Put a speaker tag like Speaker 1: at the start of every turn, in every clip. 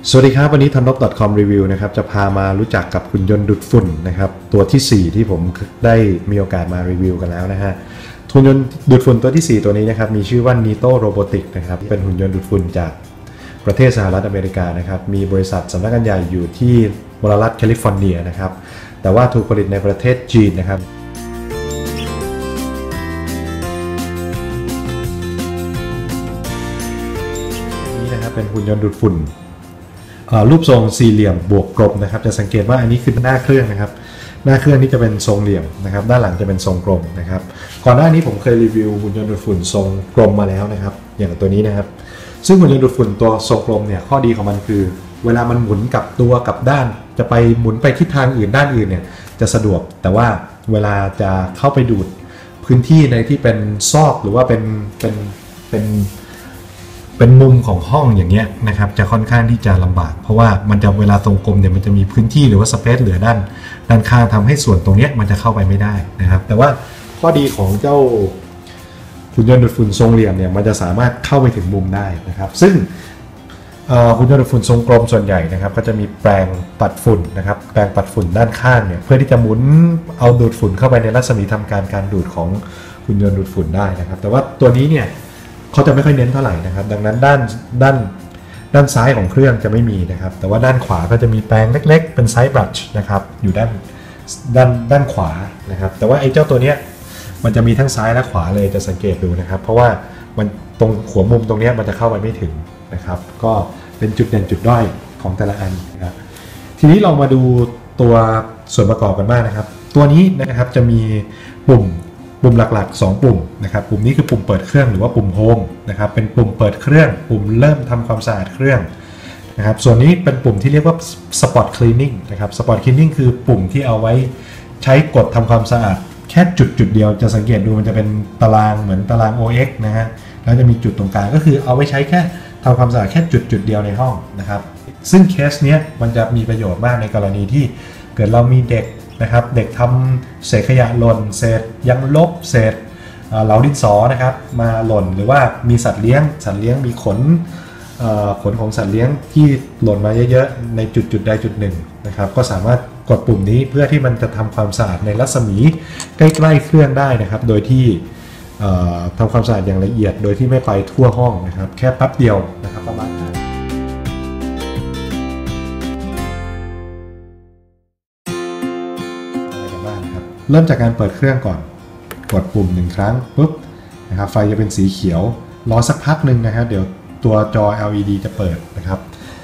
Speaker 1: สวัสดีครับวันนี้ทำนบ .com รีวิวนะครับจะพามารู้จักกับหุ่นยนต์ดูดฝุ่นนะครับตัวที่4ที่ผมได้มีโอกาสมารีวิวกันแล้วนะฮะหุ่นยนต์ดูดฝุ่นตัวที่4ตัวนี้นะครับมีชื่อว่า Nito Robotics นะครับเป็นหุ่นยนต์ดูดฝุ่นจากประเทศสหรัฐอเมริกานะครับมีบริษัทสำนักงานใหญ่อยู่ที่มลรัฐแคลิฟอร์เนียนะครับแต่ว่าถูกผลิตในประเทศจีนนะครับนี่นะครับเป็นหุ่นยนต์ดูดฝุ่นรูปทรงสี่เหลี่ยมบวกกลมนะครับจะสังเกตว่าอันนี้คือหน้าเครื่องนะครับหน้าเครื่องนี้จะเป็นทรงเหลี่ยมนะครับด้านหลังจะเป็นทรงกลมนะครับก่อนหน้านี้ผมเคยรีวิวหุ่นยนต์ดูดฝุ่นทรงกลมมาแล้วนะครับอย่างตัวนี้นะครับซึ่งหุ่นยนต์ดูดฝุ่นตัวทรงกลมเนี่ยข้อดีของมันคือเวลามันหมุนกับตัวกับด้านจะไปหมุนไปทิศทางอื่นด้านอื่นเนี่ยจะสะดวกแต่ว่าเวลาจะเข้าไปดูดพื้นที่ในที่เป็นซอกหรือว่าเป็นมุมของห้องอย่างเงี้ยนะครับจะค่อนข้างที่จะลำบากเพราะว่ามันจะเวลาทรงกลมเนี่ยมันจะมีพื้นที่หรือว่าสเปซเหลือด้านข้างทำให้ส่วนตรงเนี้ยมันจะเข้าไปไม่ได้นะครับแต่ว่าข้อดีของเจ้าหุ่นยนต์ดูดฝุ่นทรงเหลี่ยมเนี่ยมันจะสามารถเข้าไปถึงมุมได้นะครับซึ่งหุ่นยนต์ดูดฝุ่นทรงกลมส่วนใหญ่นะครับก็จะมีแปรงปัดฝุ่นนะครับแปรงปัดฝุ่นด้านข้างเนี่ยเพื่อที่จะหมุนเอาดูดฝุ่นเข้าไปในรัศมีทำการดูดของหุ่นยนต์ดูดฝุ่นได้นะครับแต่ว่าตัวนี้เนี่ยเขาจะไม่ค่อยเน้นเท่าไหร่นะครับดังนั้นด้านซ้ายของเครื่องจะไม่มีนะครับแต่ว่าด้านขวาก็จะมีแปรงเล็กๆเป็นไซส์บรัชนะครับอยู่ด้านขวานะครับแต่ว่าไอ้เจ้าตัวเนี้ยมันจะมีทั้งซ้ายและขวาเลยจะสังเกตดูนะครับเพราะว่ามันตรงหัวมุมตรงนี้มันจะเข้าไปไม่ถึงนะครับก็เป็นจุดเด่นจุดด้อยของแต่ละอันนะครับทีนี้เรามาดูตัวส่วนประกอบกันบ้างนะครับตัวนี้นะครับจะมีปุ่มหลักๆ2ปุ่มนะครับปุ่มนี้คือปุ่มเปิดเครื่องหรือว่าปุ่มโฮมนะครับเป็นปุ่มเปิดเครื่องปุ่มเริ่มทำความสะอาดเครื่องนะครับส่วนนี้เป็นปุ่มที่เรียกว่า Spot Cleaning นะครับ Spot Cleaning คือปุ่มที่เอาไว้ใช้กดทำความสะอาดแค่จุดเดียวจะสังเกตดูมันจะเป็นตารางเหมือนตาราง OX นะฮะแล้วจะมีจุดตรงกลางก็คือเอาไว้ใช้แค่ทำความสะอาดแค่จุดเดียวในห้องนะครับซึ่งเคสเนี้ยมันจะมีประโยชน์มากในกรณีที่เกิดเรามีเด็กนะครับเด็กทำเศษขยะหล่นเศษยางลบเศษเหลาดินสอนะครับมาหล่นหรือว่ามีสัตว์เลี้ยงมีขนของสัตว์เลี้ยงที่หล่นมาเยอะๆในจุดใดจุดหนึ่งนะครับก็สามารถกดปุ่มนี้เพื่อที่มันจะทำความสะอาดในรัศมีใกล้ๆเครื่องได้นะครับโดยที่ทำความสะอาดอย่างละเอียดโดยที่ไม่ไปทั่วห้องนะครับแค่แป๊บเดียวนะครับประมาณเริ่มจากการเปิดเครื่องก่อนกดปุ่ม1ครั้งปุ๊บนะครับไฟจะเป็นสีเขียวรอสักพักหนึ่งนะครับเดี๋ยวตัวจอ LED จะเปิดนะครับ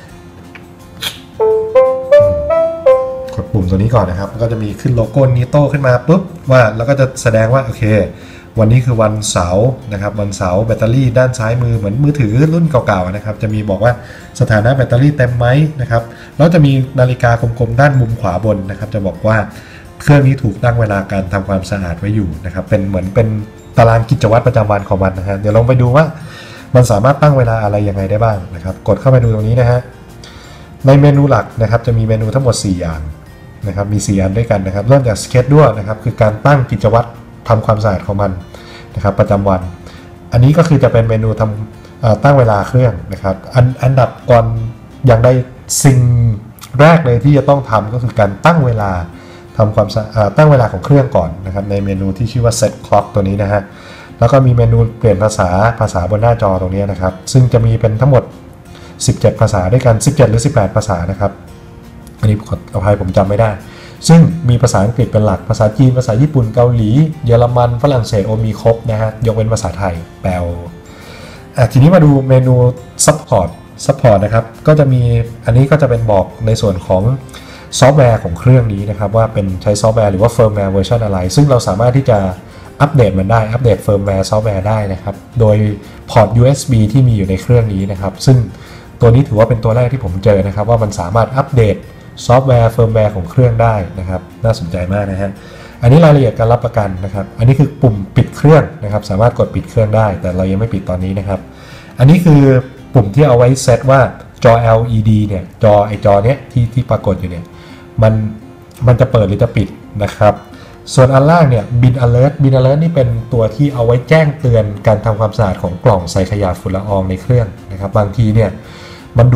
Speaker 1: กดปุ่มตัวนี้ก่อนนะครับก็จะมีขึ้นโลโก้ Nito ขึ้นมาปุ๊บว่าแล้วก็จะแสดงว่าโอเควันนี้คือวันเสาร์นะครับวันเสาร์แบตเตอรี่ด้านซ้ายมือเหมือนมือถือรุ่นเก่าๆนะครับจะมีบอกว่าสถานะแบตเตอรี่เต็มไหมนะครับแล้วจะมีนาฬิกากลมๆด้านมุมขวาบนนะครับจะบอกว่าเครื่องนี้ถูกตั้งเวลาการทำความสะอาดไว้อยู่นะครับเป็นเหมือนเป็นตารางกิจวัตรประจำวันของมันนะฮะเดี๋ยวลองไปดูว่ามันสามารถตั้งเวลาอะไรยังไงได้บ้างนะครับกดเข้าไปดูตรงนี้นะฮะในเมนูหลักนะครับจะมีเมนูทั้งหมด4อย่างนะครับมี4อันด้วยกันนะครับเริ่มจาก Schedule นะครับคือการตั้งกิจวัตรทำความสะอาดของมันนะครับประจำวันอันนี้ก็คือจะเป็นเมนูตั้งเวลาเครื่องนะครับอันดับก่อนอย่างใดสิ่งแรกเลยที่จะต้องทำก็คือการตั้งเวลาทำความตั้งเวลาของเครื่องก่อนนะครับในเมนูที่ชื่อว่า Set Clock ตัวนี้นะฮะแล้วก็มีเมนูเปลี่ยนภาษาบนหน้าจอตรงนี้นะครับซึ่งจะมีเป็นทั้งหมด17ภาษาด้วยกัน17หรือ18ภาษานะครับอันนี้ขออภัยผมจำไม่ได้ซึ่งมีภาษาอังกฤษเป็นหลักภาษาจีนภาษาญี่ปุ่นเกาหลีเยอรมันฝรั่งเศสมีครบนะฮะยกเว้นภาษาไทยแปลทีนี้มาดูเมนู Support นะครับก็จะมีอันนี้ก็จะเป็นบอกในส่วนของซอฟต์แวร์ของเครื่องนี้นะครับว่าเป็นใช้ซอฟต์แวร์หรือว่าเฟิร์มแวร์เวอร์ชันอะไรซึ่งเราสามารถที่จะอัปเดตมันได้อัปเดตเฟิร์มแวร์ซอฟต์แวร์ได้นะครับโดยพอร์ต USB ที่มีอยู่ในเครื่องนี้นะครับซึ่งตัวนี้ถือว่าเป็นตัวแรกที่ผมเจอนะครับว่ามันสามารถอัปเดตซอฟต์แวร์เฟิร์มแวร์ของเครื่องได้นะครับน่าสนใจมากนะฮะอันนี้รายละเอียดการรับประกันนะครับอันนี้คือปุ่มปิดเครื่องนะครับสามารถกดปิดเครื่องได้แต่เรายังไม่ปิดตอนนี้นะครับอันนี้คือปุ่มที่เอาไว้เซตว่าจอ LED เนี่ยจอเนี้ยที่ปรากฏอยู่เนี่ยมันจะเปิดหรือจะปิดนะครับส่วนอันล่างเนี่ยBin Alertนี่เป็นตัวที่เอาไว้แจ้งเตือนการทำความสะอาดของกล่องใส่ขยะฝุ่นละอองในเครื่องนะครับบางทีเนี่ยมันดูด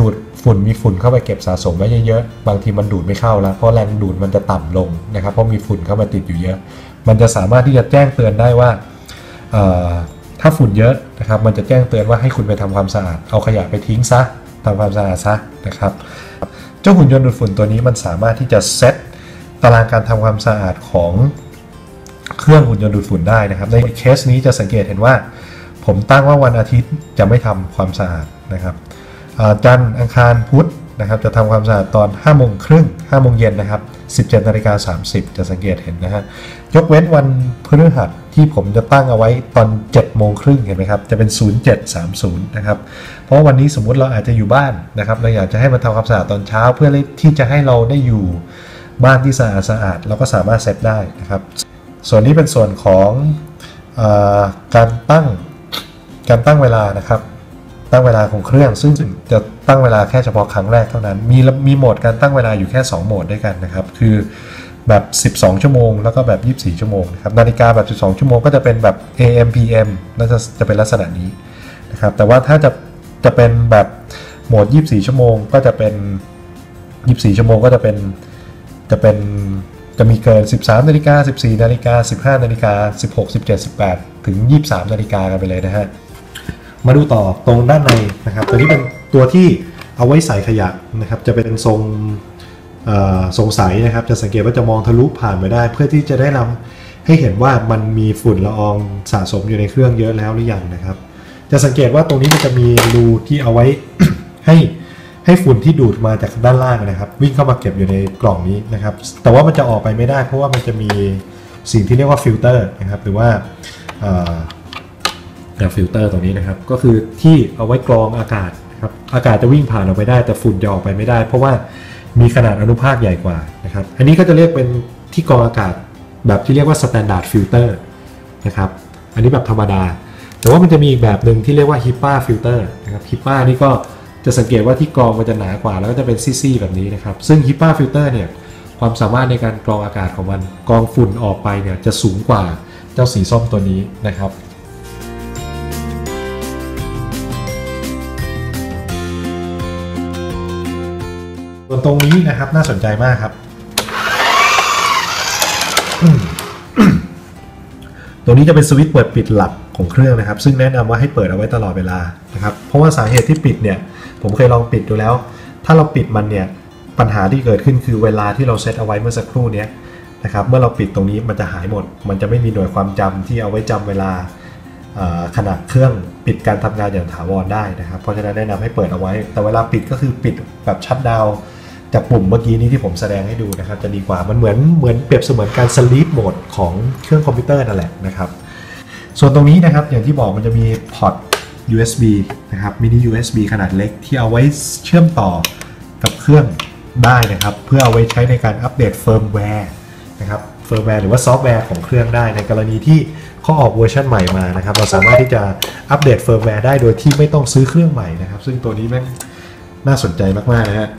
Speaker 1: มีฝุ่นเข้าไปเก็บสะสมไว้เยอะๆบางทีมันดูดไม่เข้าแล้วเพราะแรงดูดมันจะต่ำลงนะครับเพราะมีฝุ่นเข้ามาติดอยู่เยอะมันจะสามารถที่จะแจ้งเตือนได้ว่าถ้าฝุ่นเยอะนะครับมันจะแจ้งเตือนว่าให้คุณไปทำความสะอาดเอาขยะไปทิ้งซะทำความสะอาดซะนะครับเจ้าหุ่นยนต์ดูดฝุ่นตัวนี้มันสามารถที่จะเซตตารางการทำความสะอาดของเครื่องหุ่นยนต์ดูดฝุ่นได้นะครับในเคสนี้จะสังเกตเห็นว่าผมตั้งว่าวันอาทิตย์จะไม่ทำความสะอาดนะครับจันทร์อังคารพุธนะครับจะทำความสะอาดตอน5 โมงครึ่ง5 โมงเย็นนะครับ17:30จะสังเกตเห็นนะฮะยกเว้นวันพฤหัสที่ผมจะตั้งเอาไว้ตอน7 โมงครึ่งเห็นไหมครับจะเป็น07:30นะครับเพราะวันนี้สมมุติเราอาจจะอยู่บ้านนะครับเราอยากจะให้มันทำความสะอาดตอนเช้าเพื่อที่จะให้เราได้อยู่บ้านที่สะอาดเราก็สามารถเซตได้นะครับส่วนนี้เป็นส่วนของการตั้งเวลานะครับตั้งเวลาของเครื่องซึ่งจะตั้งเวลาแค่เฉพาะครั้งแรกเท่านั้นมีโหมดการตั้งเวลาอยู่แค่2โหมดด้วยกันนะครับคือแบบ12ชั่วโมงแล้วก็แบบ24ชั่วโมงนะครับนาฬิกาแบบ12ชั่วโมงก็จะเป็นแบบ AM PM น่าจะเป็นลักษณะนี้นะครับแต่ว่าถ้าจะเป็นแบบโหมด24ชั่วโมงก็จะเป็น24ชั่วโมงก็จะมีเกิน13 นาฬิกา14 นาฬิกา15 นาฬิกา16 17 18ถึง23 นาฬิกากันไปเลยนะฮะมาดูต่อตรงด้านในนะครับตัวนี้เป็นตัวที่เอาไว้ใส่ขยะนะครับจะเป็นทรงใสนะครับจะสังเกตว่าจะมองทะลุผ่านไปได้เพื่อที่จะได้นำให้เห็นว่ามันมีฝุ่นละอองสะสมอยู่ในเครื่องเยอะแล้วหรือยังนะครับจะสังเกตว่าตรงนี้มันจะมีรูที่เอาไว้ ให้ฝุ่นที่ดูดมาจากด้านล่างนะครับวิ่งเข้ามาเก็บอยู่ในกล่องนี้นะครับแต่ว่ามันจะออกไปไม่ได้เพราะว่ามันจะมีสิ่งที่เรียกว่าฟิลเตอร์นะครับหรือว่าฟิลเตอร์ตรงนี้นะครับก็คือที่เอาไว้กรองอากาศครับอากาศจะวิ่งผ่านออกไปได้แต่ฝุ่นจะออกไปไม่ได้เพราะว่ามีขนาดอนุภาคใหญ่กว่านะครับอันนี้ก็จะเรียกเป็นที่กรองอากาศแบบที่เรียกว่า Standard Filter นะครับอันนี้แบบธรรมดาแต่ว่ามันจะมีอีกแบบหนึ่งที่เรียกว่า HEPA Filter นะครับ HEPA นี่ก็จะสังเกตว่าที่กรองมันจะหนากว่าแล้วก็จะเป็นซี่ๆแบบนี้นะครับซึ่ง HEPA Filter เนี่ยความสามารถในการกรองอากาศของมันกรองฝุ่นออกไปเนี่ยจะสูงกว่าเจ้าสีส้มตัวนี้นะครับส่วนตรงนี้นะครับน่าสนใจมากครับ ตรงนี้จะเป็นสวิตช์เปิดปิดหลักของเครื่องนะครับซึ่งแนะนำว่าให้เปิดเอาไว้ตลอดเวลานะครับเพราะว่าสาเหตุที่ปิดเนี่ยผมเคยลองปิดดูแล้วถ้าเราปิดมันเนี่ยปัญหาที่เกิดขึ้นคือเวลาที่เราเซตเอาไว้เมื่อสักครู่นี้นะครับเมื่อเราปิดตรงนี้มันจะหายหมดมันจะไม่มีหน่วยความจำที่เอาไว้จำเวลาขณะเครื่องปิดการทำงานอย่างถาวรได้นะครับเพราะฉะนั้นแนะนำให้เปิดเอาไว้แต่เวลาปิดก็คือปิดแบบชัตดาวน์จากปุ่มเมื่อกี้นี้ที่ผมแสดงให้ดูนะครับจะดีกว่ามันเหมือนเปรียบเสมือนการสลีปโหมดของเครื่องคอมพิวเตอร์นั่นแหละนะครับส่วนตรงนี้นะครับอย่างที่บอกมันจะมีพอร์ต USB นะครับมินิ USB ขนาดเล็กที่เอาไว้เชื่อมต่อกับเครื่องได้นะครับเพื่อเอาไว้ใช้ในการอัปเดตเฟิร์มแวร์นะครับเฟิร์มแวร์หรือว่าซอฟต์แวร์ของเครื่องได้ในกรณีที่เขาออกเวอร์ชันใหม่มานะครับเราสามารถที่จะอัปเดตเฟิร์มแวร์ได้โดยที่ไม่ต้องซื้อเครื่องใหม่นะครับซึ่งตัวนี้แม่งน่าสนใจมากๆนะฮะ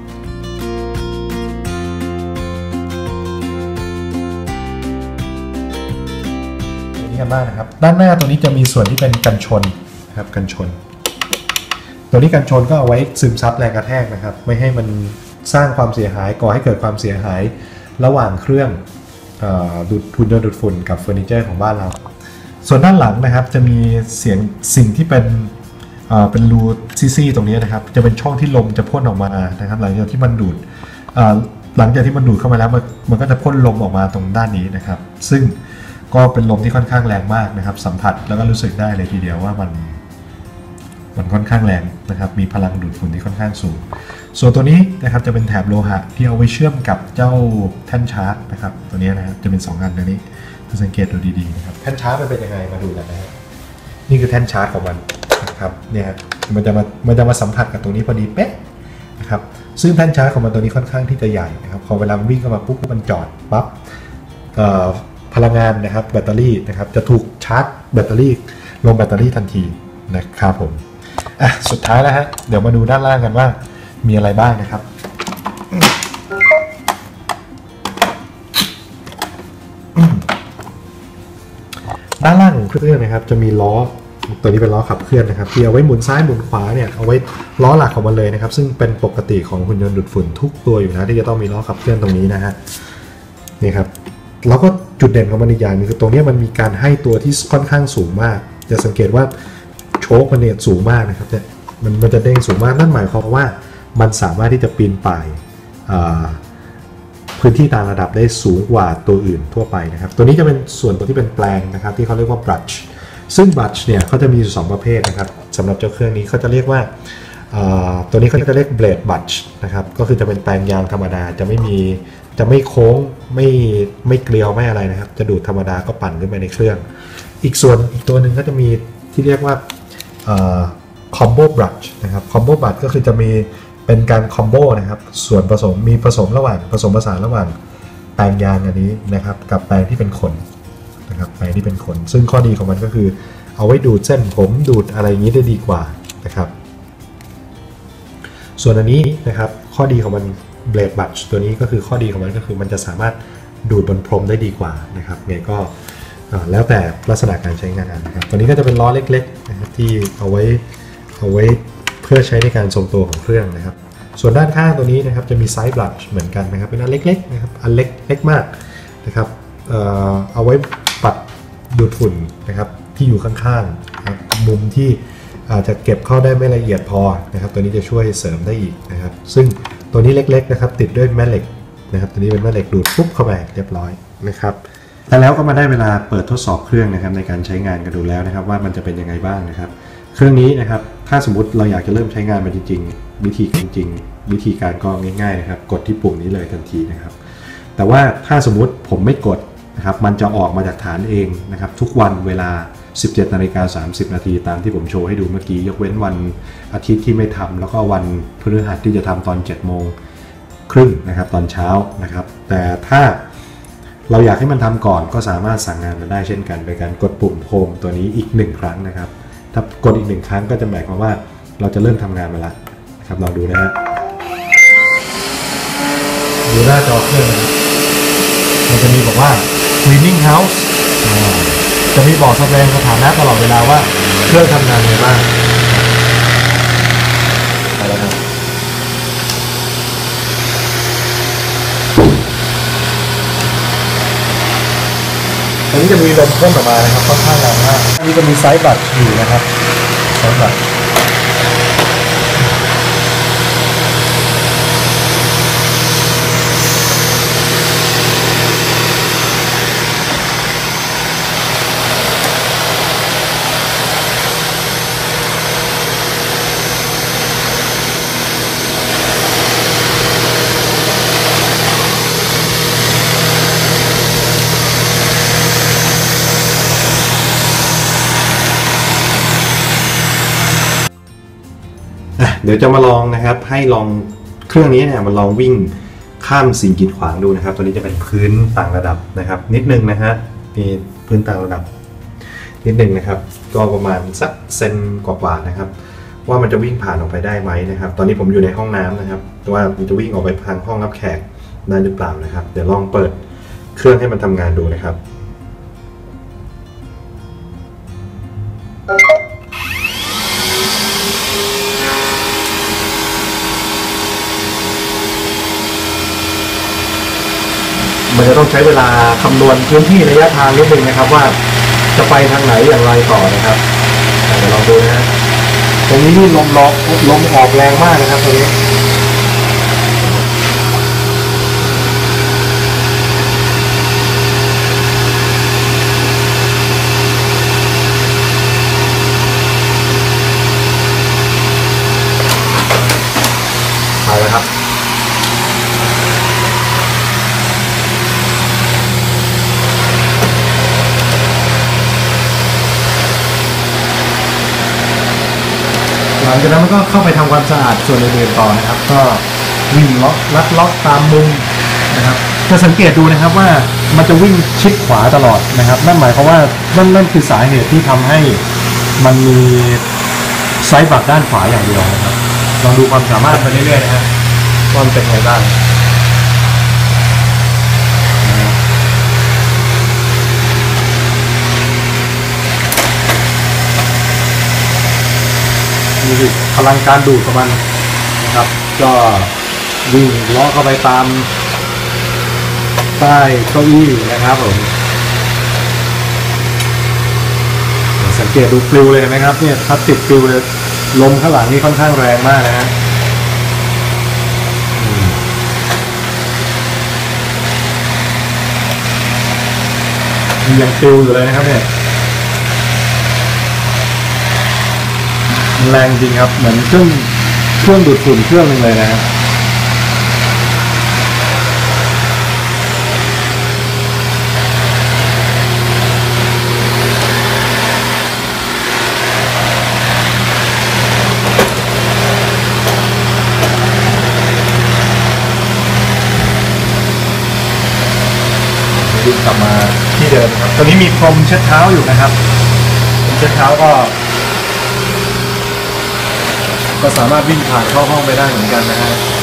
Speaker 1: กันบ้างนะครับด้านหน้าตัวนี้จะมีส่วนที่เป็นกันชนนะครับกันชนตัวนี้กันชนก็เอาไว้ซึมซับแรงกระแทกนะครับไม่ให้มันสร้างความเสียหายก่อให้เกิดความเสียหายระหว่างเครื่องดูดฝุ่นดูดฝุ่นกับเฟอร์นิเจอร์ของบ้านเราส่วนด้านหลังนะครับจะมีสิ่งที่เป็นรูซี่ๆตรงนี้นะครับจะเป็นช่องที่ลมจะพ่นออกมานะครับหลังจากที่มันดูดเข้ามาแล้วมันก็จะพ่นลมออกมาตรงด้านนี้นะครับซึ่งก็เป็นลมที่ค่อนข้างแรงมากนะครับสัมผัสแล้วก็รู้สึกได้เลยทีเดียวว่ามันค่อนข้างแรงนะครับมีพลังดูดฝุ่นที่ค่อนข้างสูงส่วนตัวนี้นะครับจะเป็นแถบโลหะที่เอาไว้เชื่อมกับเจ้าแท่นชาร์จนะครับตัวนี้นะครับจะเป็น2อันตัวนี้ถ้าสังเกตดูดีๆนะครับแท่นชาร์จมันเป็นยังไงมาดูกันนะฮะนี่คือแท่นชาร์จของมันนะครับเนี่ยมันจะมาสัมผัสกับตรงนี้พอดีเป๊ะนะครับซึ่งแท่นชาร์จของมันตัวนี้ค่อนข้างที่จะใหญ่นะครับพอเวลาวิ่งเข้ามาปุ๊บมันจอดปั๊บพลังงานนะครับแบตเตอรี่นะครับจะถูกชาร์จแบตเตอรี่ลงแบตเตอรี่ทันทีนะครับผมสุดท้ายแล้วฮะเดี๋ยวมาดูด้านล่างกันว่ามีอะไรบ้างนะครับด้านล่างของเครื่องนะครับจะมีล้อตัวนี้เป็นล้อขับเคลื่อนนะครับที่เอาไว้หมุนซ้ายหมุนขวาเนี่ยเอาไว้ล้อหลักของมันเลยนะครับซึ่งเป็นปกติของหุ่นยนต์ดูดฝุ่นทุกตัวอยู่นะที่จะต้องมีล้อขับเคลื่อนตรงนี้นะฮะนี่ครับแล้วก็จุดเด่นของมันอีกอย่างนึงคือตรงนี้มันมีการให้ตัวที่ค่อนข้างสูงมากจะสังเกตว่าโชคมันเนี่ยสูงมากนะครับเนี่ยมันจะเด้งสูงมากนั่นหมายความว่ามันสามารถที่จะปีนป่ายพื้นที่ต่างระดับได้สูงกว่าตัวอื่นทั่วไปนะครับตัวนี้จะเป็นส่วนตัวที่เป็นแปลงนะครับที่เขาเรียกว่า brush ซึ่ง brush เนี่ยเขาจะมีอยู่2ประเภทนะครับสำหรับเจ้าเครื่องนี้เขาจะเรียกว่าตัวนี้เขาจะเรียก blade brush นะครับก็คือจะเป็นแปลงยางธรรมดาจะไม่โค้งไม่เกลียวไม่อะไรนะครับจะดูดธรรมดาก็ปั่นขึ้นไปในเครื่องอีกตัวหนึ่งก็จะมีที่เรียกว่าcombo brush นะครับ combo brush ก็คือจะมีเป็นการคอมโบนะครับส่วนผสมผสมผสานระหว่างแปรงยางอันนี้นะครับกับแปรงที่เป็นขนนะครับแปรงที่เป็นขนซึ่งข้อดีของมันก็คือเอาไว้ดูดเส้นผมดูดอะไรอย่างนี้ได้ดีกว่านะครับส่วนอันนี้นะครับข้อดีของมันเบลดบัตตัวนี้ก็คือข้อดีของมันก็คือมันจะสามารถดูดบนพรมได้ดีกว่านะครับไงก็แล้วแต่ลักษณะการใช้งานนะครับตัวนี้ก็จะเป็นล้อเล็กๆนะครับที่เอาไว้เพื่อใช้ในการทรงตัวของเครื่องนะครับส่วนด้านข้างตัวนี้นะครับจะมีไซส์บลัชเหมือนกันนะครับเป็นอันเล็กๆนะครับอันเล็กมากนะครับเอาไว้ปัดดูดฝุ่นนะครับที่อยู่ข้างๆครับมุมที่อาจจะเก็บเข้าได้ไม่ละเอียดพอนะครับตัวนี้จะช่วยเสริมได้อีกนะครับซึ่งตัวนี้เล็กๆนะครับติดด้วยแม่เหล็กนะครับตัวนี้เป็นแม่เหล็กดูดปุ๊บเข้าไปเรียบร้อยนะครับแล้วก็มาได้เวลาเปิดทดสอบเครื่องนะครับในการใช้งานกันดูแล้วนะครับว่ามันจะเป็นยังไงบ้างนะครับเครื่องนี้นะครับถ้าสมมติเราอยากจะเริ่มใช้งานมันจริงๆวิธีการก็ง่ายๆนะครับกดที่ปุ่มนี้เลยทันทีนะครับแต่ว่าถ้าสมมติผมไม่กดนะครับมันจะออกมาจากฐานเองนะครับทุกวันเวลา 17:30 นาทีตามที่ผมโชว์ให้ดูเมื่อกี้ยกเว้นวันอาทิตย์ที่ไม่ทำแล้วก็วันพฤหัสที่จะทำตอน 7:30 นะครับตอนเช้านะครับแต่ถ้าเราอยากให้มันทำก่อนก็สามารถสั่งงานมันได้เช่นกันโดยการกดปุ่มโฮมตัวนี้อีก1ครั้งนะครับถ้ากดอีก1ครั้งก็จะหมายความว่าเราจะเริ่มทำงานมาแล้วนะครับลองดูนะฮะดูหน้าจอเครื่องมันจะมีบอกว่า cleaning house จะมีบอกแสดงสถานะตลอดเวลาว่าเครื่องทำงานยังไงบ้างไปแล้วครับอันนี้จะมีลมพ่นออกมานะครับค่อนข้างแรงมากอันนี้จะมีไซส์บัตรอยู่นะครับไซส์บัตรเดี๋ยวจะมาลองนะครับให้ลองเครื่องนี้เนี่ยมาลองวิ่งข้ามสิ่งกีดขวางดูนะครับตัวนี้จะเป็นพื้นต่างระดับนะครับนิดนึงนะฮะมีพื้นต่างระดับนิดนึงนะครับก็ประมาณสักเซนกว่าๆนะครับว่ามันจะวิ่งผ่านออกไปได้ไหมนะครับตอนนี้ผมอยู่ในห้องน้ำนะครับว่ามันจะวิ่งออกไปทางห้องรับแขกได้หรือเปล่านะครับเดี๋ยวลองเปิดเครื่องให้มันทำงานดูนะครับมันจะต้องใช้เวลาคำนวณพื้นที่ระยะทางนิดนึงนะครับว่าจะไปทางไหนอย่างไรต่อนะครับเดี๋ยวลองดูนะตรงนี้นี่ลมออกแรงมากนะครับตรงนี้ไปแล้วครับหลังจากนั้นมันก็เข้าไปทำความสะอาดส่วนอื่นๆต่อนะครับก็วิ่งลัดล็อกตามมุมนะครับจะสังเกตดูนะครับว่ามันจะวิ่งชิดขวาตลอดนะครับนั่นหมายความว่านั่นคือสาเหตุที่ทำให้มันมีไซส์บักด้านขวาอย่างเดียวนะครับลองดูความสามารถไปเรื่อยๆนะฮะว่ามันเป็นไงบ้างนี่คือพลังการดูดของมันนะครับก็วิ่งเลาะเข้าไปตามใต้เก้าอี้นะครับผมสังเกตดูปลิวเลยไหมครับเนี่ยพลาสติกปลิวเลยลมข้างหลังนี่ค่อนข้างแรงมากนะฮะยังปลิวอยู่เลยนะครับเนี่ยแรงจริงครับเหมือนเครื่องดูดฝุ่นเครื่องนึงเลยนะครับวิ่งกลับมาที่เดิมครับตอนนี้มีพรมเช็ดเท้าอยู่นะครับพรมเช็ดเท้าก็สามารถวิ่งผ่านเข้าห้องไปได้เหมือนกันนะฮะ